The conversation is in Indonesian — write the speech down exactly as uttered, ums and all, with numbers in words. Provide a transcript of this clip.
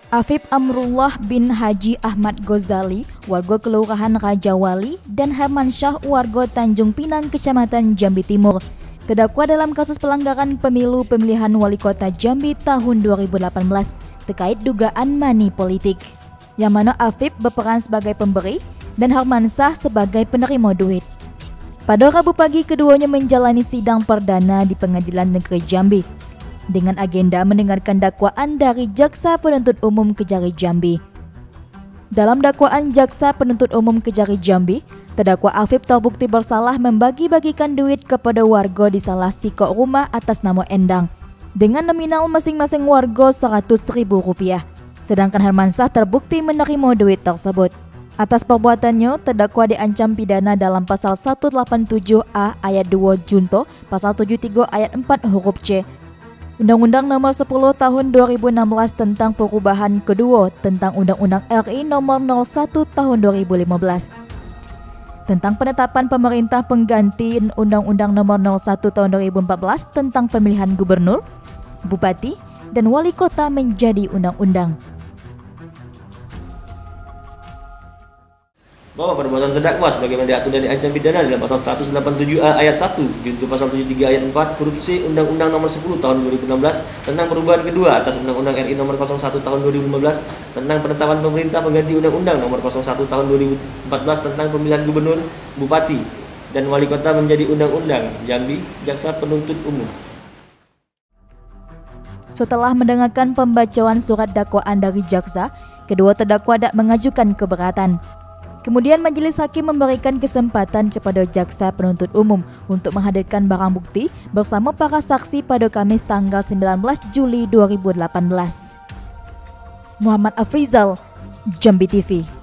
Afif Amrullah bin Haji Ahmad Ghazali, warga Kelurahan Rajawali, dan Herman Syah, warga Tanjung Pinang, Kecamatan Jambi Timur, terdakwa dalam kasus pelanggaran pemilu pemilihan wali kota Jambi tahun dua ribu delapan belas terkait dugaan money politik, yang mana Afif berperan sebagai pemberi dan Herman Syah sebagai penerima duit. Pada Rabu pagi, keduanya menjalani sidang perdana di Pengadilan Negeri Jambi dengan agenda mendengarkan dakwaan dari Jaksa Penuntut Umum Kejari Jambi. Dalam dakwaan Jaksa Penuntut Umum Kejari Jambi, terdakwa Afif terbukti bersalah membagi-bagikan duit kepada warga di salah sikok rumah atas nama Endang dengan nominal masing-masing warga seratus ribu rupiah. Sedangkan Herman Syah terbukti menerima duit tersebut. Atas perbuatannya, terdakwa diancam pidana dalam pasal seratus delapan puluh tujuh A ayat dua Junto, pasal tujuh puluh tiga ayat empat huruf C, Undang-Undang Nomor sepuluh Tahun dua ribu enam belas tentang perubahan kedua tentang Undang-Undang R I Nomor nol satu Tahun dua ribu lima belas tentang penetapan pemerintah pengganti Undang-Undang Nomor nol satu Tahun dua ribu empat belas tentang pemilihan gubernur, bupati, dan wali kota menjadi undang-undang. Bahwa perbuatan terdakwa sebagaimana diatur dan diancam pidana dalam pasal seratus delapan puluh tujuh A ayat satu junto pasal tujuh puluh tiga ayat empat huruf C Undang-Undang Nomor sepuluh Tahun dua ribu enam belas tentang perubahan kedua atas Undang-Undang R I Nomor nol satu Tahun dua ribu lima belas tentang penetapan pemerintah pengganti Undang-Undang Nomor nol satu Tahun dua ribu empat belas tentang pemilihan gubernur, bupati, dan wali kota menjadi undang-undang. Jambi, Jaksa Penuntut Umum. Setelah mendengarkan pembacaan surat dakwaan dari jaksa, kedua terdakwa tak mengajukan keberatan. Kemudian majelis hakim memberikan kesempatan kepada jaksa penuntut umum untuk menghadirkan barang bukti bersama para saksi pada Kamis tanggal sembilan belas Juli dua ribu delapan belas. Muhammad Afrizal, Jambi T V.